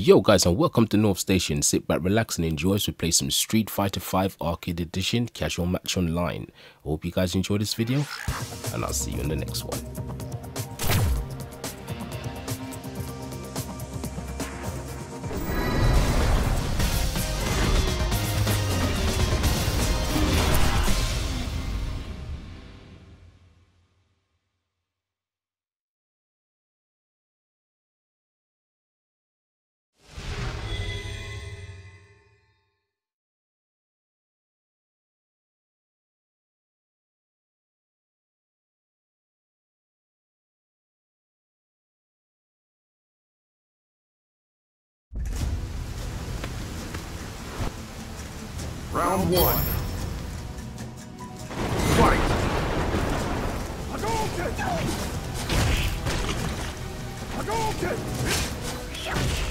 Yo guys, and welcome to NorthStation. Sit back, relax and enjoy as we play some Street Fighter 5 Arcade Edition casual match online. I hope you guys enjoy this video and I'll see you in the next one. Round one. Fight! Hadouken! Hadouken!